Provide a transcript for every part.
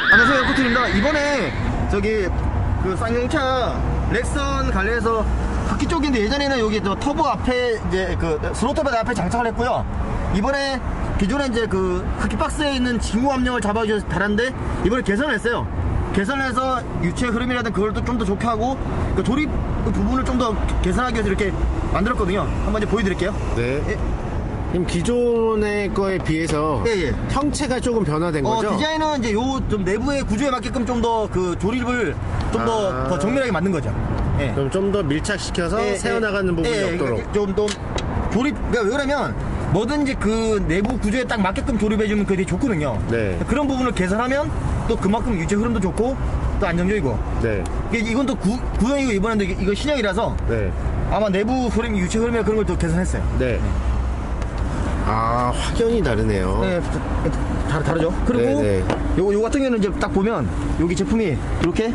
안녕하세요, 코트입니다. 이번에 저기 그 쌍용차 렉선 관련해서 바퀴 쪽인데 예전에는 여기 터보 앞에 이제 그 스로틀 앞에 장착을 했고요. 이번에 기존에 이제 그 바퀴 박스에 있는 징후 압력을 잡아주셔서 달았는데 이번에 개선을 했어요. 개선해서 유체 흐름이라든 그걸 좀 더 좋게 하고 그 조립 부분을 좀 더 개선하기 위해서 이렇게 만들었거든요. 한번 이제 보여드릴게요. 네. 예. 그럼 기존의 거에 비해서 예. 형체가 조금 변화된 거죠? 디자인은 이제 요 좀 내부의 구조에 맞게끔 좀 더 그 조립을 좀 더 정밀하게 만든 거죠. 예. 그럼 좀 더 밀착시켜서 새어나가는 부분이 없도록. 좀 더 조립, 그러니까 왜 그러면 뭐든지 그 내부 구조에 딱 맞게끔 조립해주면 그게 되게 좋거든요. 네. 그런 부분을 개선하면 또 그만큼 유체 흐름도 좋고 또 안정적이고. 네. 이건 또 구형이고 이번에도 이거 신형이라서 네. 아마 내부 흐름, 유체 흐름이나 그런 걸 또 개선했어요. 네. 아, 확연히 다르네요. 네, 다르죠. 그리고 네, 네. 요 같은 경우는 이제 딱 보면 여기 제품이 이렇게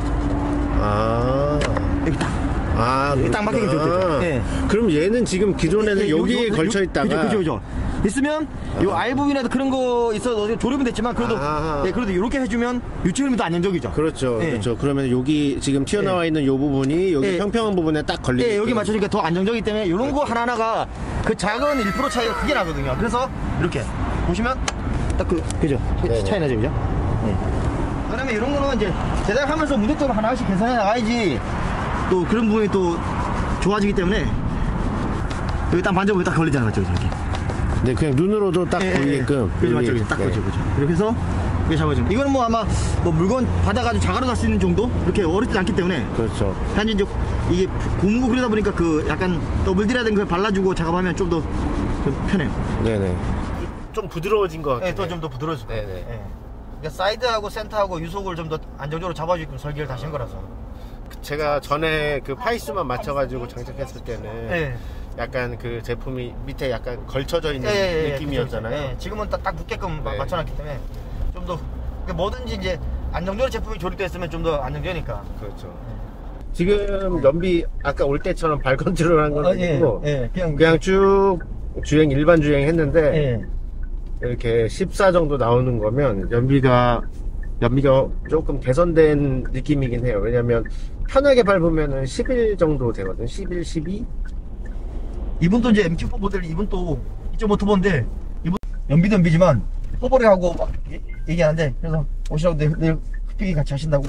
여기 딱 여기 딱 막히게 되죠. 네. 그럼 얘는 지금 기존에는 여기에 걸쳐 있다가 그죠. 있으면 요 R 부분이라도 그런 거 있어도 조립은 됐지만 그래도 그래도 이렇게 해주면 유체 흐름이 더 안정적이죠. 그렇죠. 네. 그렇죠. 그러면 여기 지금 튀어나와 있는 요 부분이 여기 평평한 부분에 딱 걸리게. 네, 여기 맞춰주니까 더 안정적이기 때문에 이런 거 하나하나가 그 작은 1% 차이가 크게 나거든요. 그래서 이렇게 보시면 딱 그죠? 차이 나죠, 그죠? 네. 그다음에 이런 거는 이제 제작하면서 문제점을 하나씩 개선해 나가야지 또 그런 부분이 또 좋아지기 때문에 여기 딱 만져보면 딱 걸리잖아요, 맞죠? 이렇게. 네, 그냥 눈으로도 딱 보이게끔. 그죠, 맞죠? 딱 그죠. 이렇게 해서 이렇게 잡아주면 이거는 뭐 아마 뭐 물건 받아가지고 자가로 갈 수 있는 정도 이렇게 어렵지 않기 때문에. 그렇죠. 단지 이제 이게 고무고 그러다 보니까 그 약간 더블디라든 걸 발라주고 작업하면 좀 더 편해요. 네네. 좀 부드러워진 것 같아요. 네, 좀 더 부드러워져. 네네. 네. 그러니까 사이드하고 센터하고 유속을 좀 더 안정적으로 잡아주게끔 설계를 다시 한 거라서. 제가 전에 그 파이스만 맞춰가지고 장착했을 때는 약간 그 제품이 밑에 약간 걸쳐져 있는 느낌이었잖아요. 지금은 딱 붙게끔 맞춰놨기 때문에 좀 더 뭐든지 이제 안정적으로 제품이 조립됐으면 좀 더 안정적이니까. 그렇죠. 지금 연비 아까 올 때처럼 발 컨트롤 한 건 아니고 그냥 쭉 일반 주행 했는데 이렇게 14 정도 나오는 거면 연비가 조금 개선된 느낌이긴 해요. 왜냐면 편하게 밟으면은 11 정도 되거든. 11, 12. 이분도 이제 MT4 모델 이분 또 2.5 터보인데 이분 연비지만 터보를 하고 막 얘기하는데 그래서 오시라고 내일 흡입기 같이 하신다고.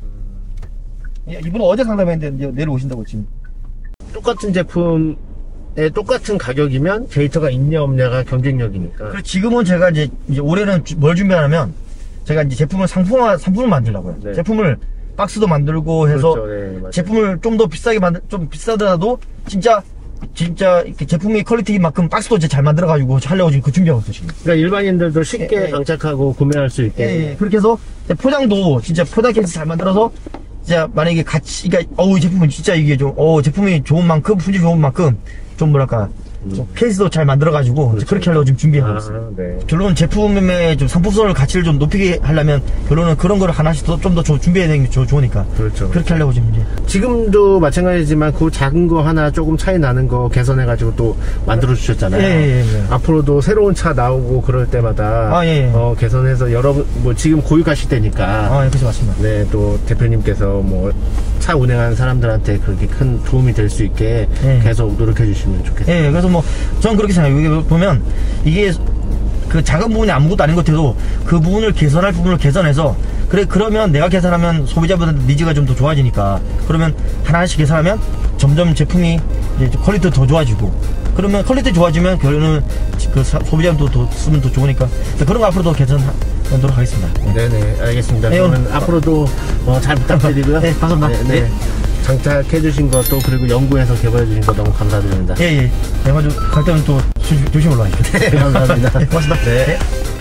이분은 어제 상담했는데 내일 오신다고 지금. 똑같은 제품에 똑같은 가격이면 데이터가 있냐 없냐가 경쟁력이니까. 그래서 지금은 제가 이제 올해는 뭘 준비하냐면 제가 이제 제품을 상품을 만들려고요. 네. 제품을 박스도 만들고 해서 그렇죠. 제품을 좀 더 비싸게 좀 비싸더라도 진짜 이렇게 제품의 퀄리티만큼 박스도 이제 잘 만들어가지고 하려고 지금 그 준비하고 있어요, 지금. 그러니까 일반인들도 쉽게 장착하고 구매할 수 있게. 그렇게 해서 포장도 진짜 포장 케이스 잘 만들어서 진짜 만약에 그러니까 이 제품은 진짜 이게 좀 제품이 좋은 만큼 품질 좋은 만큼 좀 뭐랄까 좀 케이스도 잘 만들어가지고 그렇죠. 그렇게 하려고 지금 준비하고 있어요. 네. 결론은 제품의 좀 상품성을 가치를 좀 높이게 하려면 결론은 그런 거를 하나씩 좀 더 준비해야 되는 게 좋으니까. 그렇죠. 그렇게 하려고 지금 이제. 지금도 마찬가지지만 그 작은 거 하나 조금 차이 나는 거 개선해가지고 또 만들어 주셨잖아요. 앞으로도 새로운 차 나오고 그럴 때마다 개선해서 뭐 지금 고육하실 때니까. 그렇죠, 맞습니다. 네, 또 대표님께서 뭐 차 운행하는 사람들한테 그렇게 큰 도움이 될 수 있게 계속 노력해 주시면 좋겠어요. 그래서 뭐 저는 그렇게 생각해요. 여기 보면 이게 그 작은 부분이 아무것도 아닌 것 같아도 그 부분을 개선할 부분을 개선해서 그러면 내가 개선하면 소비자분들 니즈가 좀 더 좋아지니까 그러면 하나씩 개선하면 점점 제품이 이제 퀄리티도 더 좋아지고 그러면 퀄리티 좋아지면 결론은 그 소비자도 더 쓰면 더 좋으니까 그런 거 앞으로도 개선하도록 하겠습니다. 네네, 알겠습니다. 저는 앞으로도 잘 부탁드리고요. 네, 감사합니다. 네. 장착해 주신 것도 그리고 연구해서 개발해 주신 거 너무 감사드립니다. 그래가지고 갈 때는 또 조심으로 하십시오. 감사합니다. 고맙습니다. 네.